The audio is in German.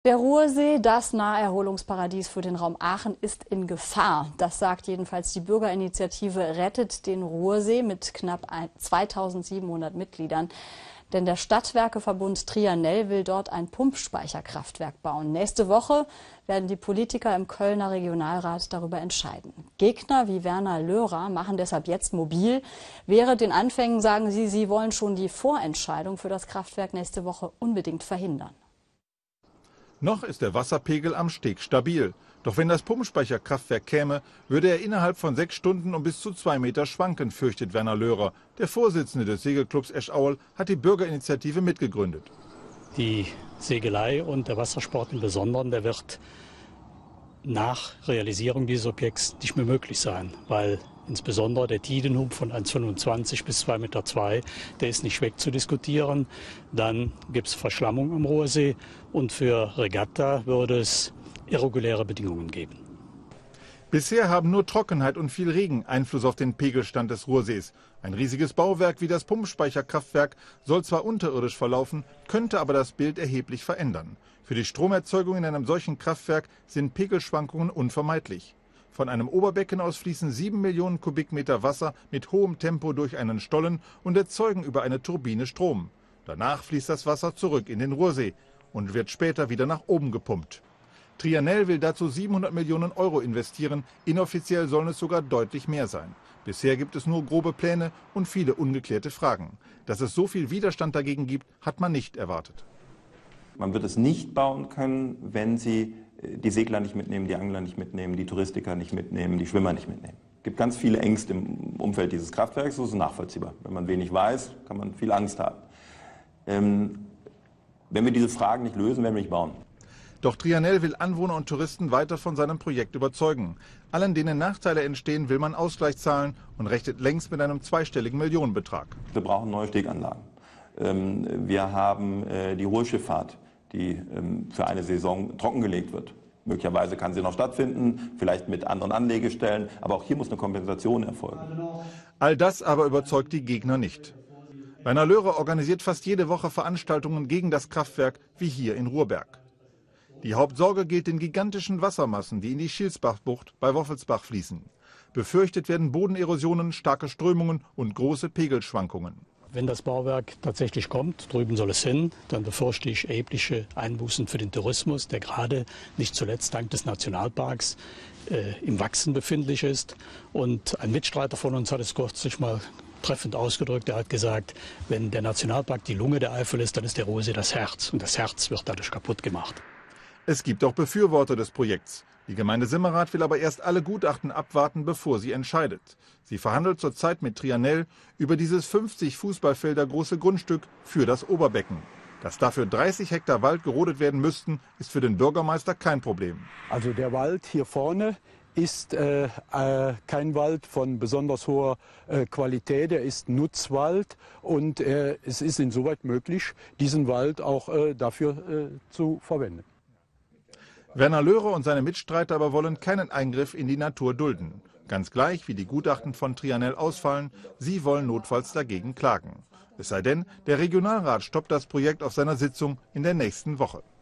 Der Ruhrsee, das Naherholungsparadies für den Raum Aachen, ist in Gefahr. Das sagt jedenfalls die Bürgerinitiative Rettet den Ruhrsee mit knapp 2700 Mitgliedern. Denn der Stadtwerkeverbund Trianel will dort ein Pumpspeicherkraftwerk bauen. Nächste Woche werden die Politiker im Kölner Regionalrat darüber entscheiden. Gegner wie Werner Löhrer machen deshalb jetzt mobil. Während den Anfängen sagen sie wollen schon die Vorentscheidung für das Kraftwerk nächste Woche unbedingt verhindern. Noch ist der Wasserpegel am Steg stabil. Doch wenn das Pumpspeicherkraftwerk käme, würde er innerhalb von 6 Stunden um bis zu 2 Meter schwanken, fürchtet Werner Löhrer. Der Vorsitzende des Segelclubs Esch-Aul hat die Bürgerinitiative mitgegründet. Die Segelei und der Wassersport im Besonderen, der wird nach Realisierung dieses Objekts nicht mehr möglich sein, weil insbesondere der Tidenhub von 1,25 bis 2,2 Meter, der ist nicht wegzudiskutieren. Dann gibt es Verschlammung am Ruhrsee und für Regatta würde es irreguläre Bedingungen geben. Bisher haben nur Trockenheit und viel Regen Einfluss auf den Pegelstand des Ruhrsees. Ein riesiges Bauwerk wie das Pumpspeicherkraftwerk soll zwar unterirdisch verlaufen, könnte aber das Bild erheblich verändern. Für die Stromerzeugung in einem solchen Kraftwerk sind Pegelschwankungen unvermeidlich. Von einem Oberbecken aus fließen 7 Millionen Kubikmeter Wasser mit hohem Tempo durch einen Stollen und erzeugen über eine Turbine Strom. Danach fließt das Wasser zurück in den Ruhrsee und wird später wieder nach oben gepumpt. Trianel will dazu 700 Millionen Euro investieren, inoffiziell sollen es sogar deutlich mehr sein. Bisher gibt es nur grobe Pläne und viele ungeklärte Fragen. Dass es so viel Widerstand dagegen gibt, hat man nicht erwartet. Man wird es nicht bauen können, wenn Sie die Segler nicht mitnehmen, die Angler nicht mitnehmen, die Touristiker nicht mitnehmen, die Schwimmer nicht mitnehmen. Es gibt ganz viele Ängste im Umfeld dieses Kraftwerks, das ist nachvollziehbar. Wenn man wenig weiß, kann man viel Angst haben. Wenn wir diese Fragen nicht lösen, werden wir nicht bauen. Doch Trianel will Anwohner und Touristen weiter von seinem Projekt überzeugen. Allen, denen Nachteile entstehen, will man Ausgleich zahlen und rechnet längst mit einem zweistelligen Millionenbetrag. Wir brauchen neue Steganlagen. Wir haben die Ruhrschifffahrt, die für eine Saison trockengelegt wird. Möglicherweise kann sie noch stattfinden, vielleicht mit anderen Anlegestellen, aber auch hier muss eine Kompensation erfolgen. All das aber überzeugt die Gegner nicht. Werner Löhrer organisiert fast jede Woche Veranstaltungen gegen das Kraftwerk, wie hier in Ruhrberg. Die Hauptsorge gilt den gigantischen Wassermassen, die in die Schilsbachbucht bei Woffelsbach fließen. Befürchtet werden Bodenerosionen, starke Strömungen und große Pegelschwankungen. Wenn das Bauwerk tatsächlich kommt, drüben soll es hin, dann befürchte ich erhebliche Einbußen für den Tourismus, der gerade nicht zuletzt dank des Nationalparks im Wachsen befindlich ist. Und ein Mitstreiter von uns hat es kürzlich mal treffend ausgedrückt. Er hat gesagt, wenn der Nationalpark die Lunge der Eifel ist, dann ist der Ruhrsee das Herz. Und das Herz wird dadurch kaputt gemacht. Es gibt auch Befürworter des Projekts. Die Gemeinde Simmerath will aber erst alle Gutachten abwarten, bevor sie entscheidet. Sie verhandelt zurzeit mit Trianel über dieses 50 Fußballfelder große Grundstück für das Oberbecken. Dass dafür 30 Hektar Wald gerodet werden müssten, ist für den Bürgermeister kein Problem. Also der Wald hier vorne ist kein Wald von besonders hoher Qualität, er ist Nutzwald und es ist insoweit möglich, diesen Wald auch dafür zu verwenden. Werner Löhrer und seine Mitstreiter aber wollen keinen Eingriff in die Natur dulden. Ganz gleich, wie die Gutachten von Trianel ausfallen, sie wollen notfalls dagegen klagen. Es sei denn, der Regionalrat stoppt das Projekt auf seiner Sitzung in der nächsten Woche.